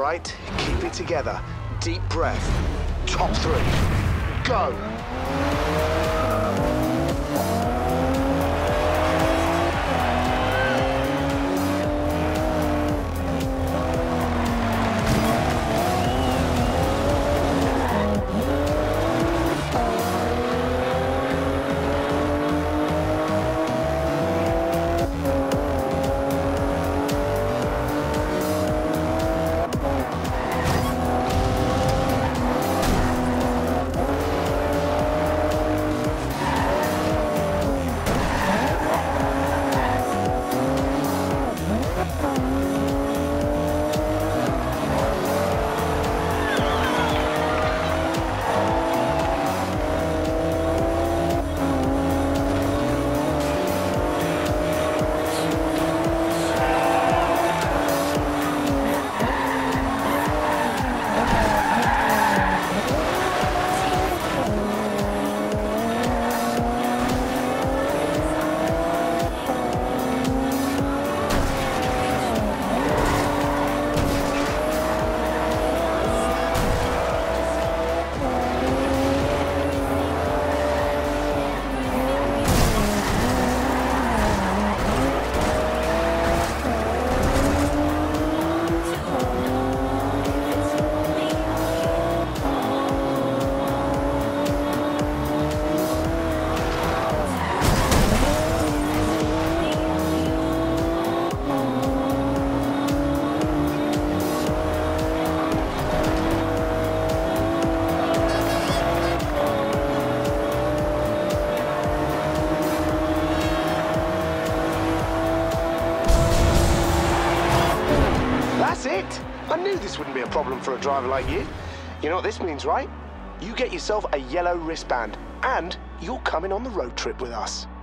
right, keep it together. Deep breath. Top 3. Go! That's it! I knew this wouldn't be a problem for a driver like you. You know what this means, right? You get yourself a yellow wristband, and you're coming on the road trip with us.